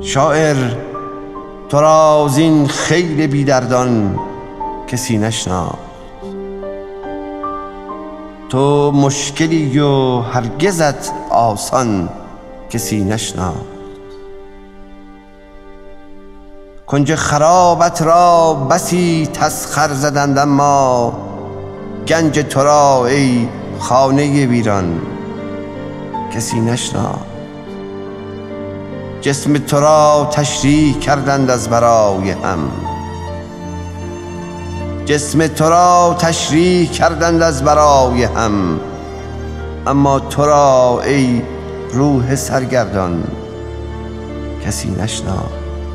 شاعر تو را زین خیل بیدردان کسی نشناخت. تو مشکلی و هرگزت آسان کسی نشناخت. کنج خرابت را بسی تسخر زدند، اما گنج تو را ای خانه ویران کسی نشناخت. جسم تو را تشریح کردند از برای هم، جسم تو را تشریح کردند از برای هم، اما تو را ای روح سرگردان کسی نشناخت.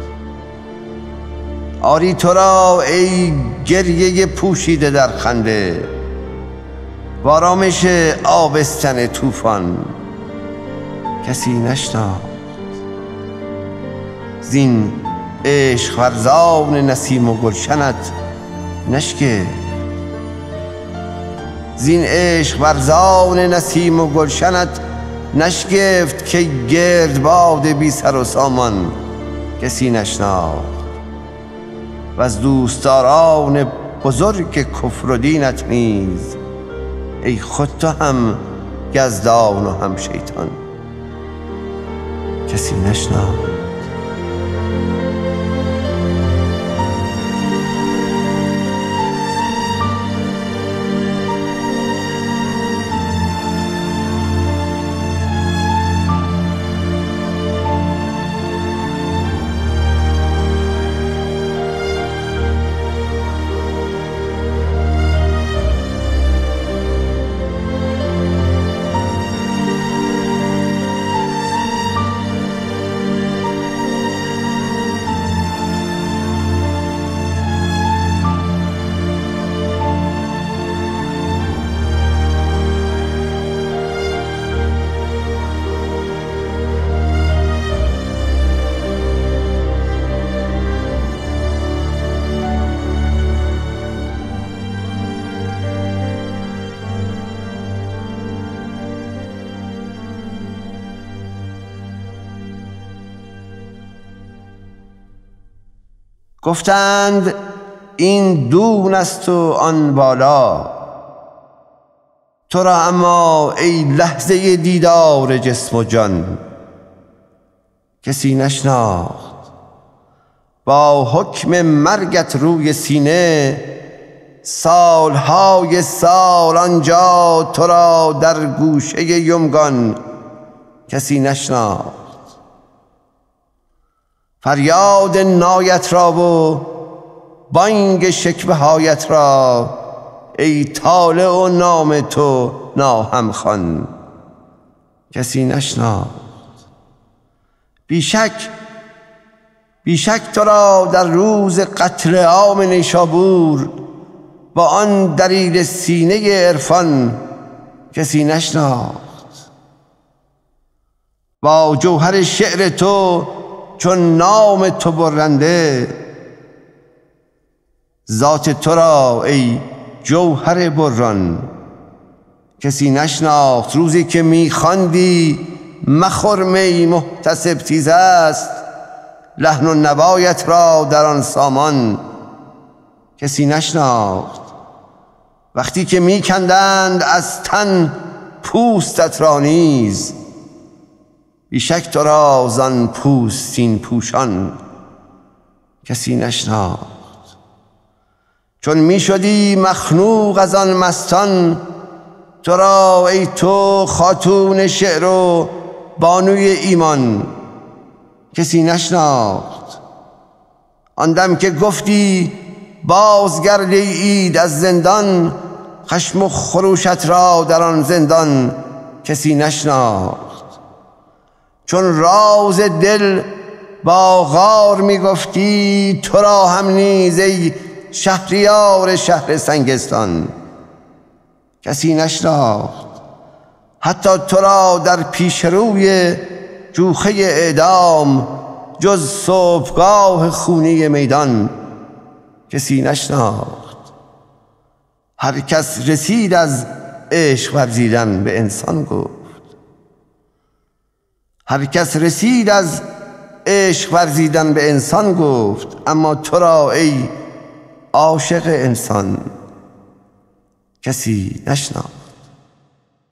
آری تو را ای گریه پوشیده در خنده و آرامش آبستن طوفان کسی نشناخت. زین عشق ورزان نسیم و گلشنت نشگفت، زین عشق ورزان نسیم و گلشنت نشگفت که گردباد بی سر و سامان کسی نشناخت. و از دوستداران بزرگ کفر و دینت نیز ای خود تو هم یزدان و هم شیطان کسی نشناخت. گفتند این دون است و آن بالا، تو را اما ای لحظه دیدار جسم و جان کسی نشناخت. با حکم مرگت روی سینه سالهای سال آنجا تو را در گوشه یمگان کسی نشناخت. فریاد نایت را و بانگ شکوه هایت را ای طالع و نام تو ناهم خوان کسی نشناخت. بیشک تو را در روز قتل عام نیشابور با آن دلیل سینه عرفان کسی نشناخت. با جوهر شعر تو چون نام تو برنده ذات تو را ای جوهر بران کسی نشناخت. روزی که میخواندی مخور می محتسب تیز است، لحن و نوایت را در آن سامان کسی نشناخت. وقتی که میکندند از تن پوستت را نیز بیشک تو را زان پوستین پوشان کسی نشناخت. چون می شدی مخنوق از آن مستان تو را ای تو خاتون شعر و بانوی ایمان کسی نشناخت. آن دم که گفتی بازگرد اید از زندان، خشم و خروشت را در آن زندان کسی نشناخت. چون راز دل با غار می گفتی تو را هم نیز ای شهریار شهر سنگستان کسی نشناخت. حتی تو را در پیش روی جوخه اعدام جز صبحگاه خونی میدان کسی نشناخت. هر کس رسید از عشق ورزیدن به انسان گفت، هر کس رسید از عشق ورزیدن به انسان گفت، اما تو را ای عاشق انسان کسی نشناخت.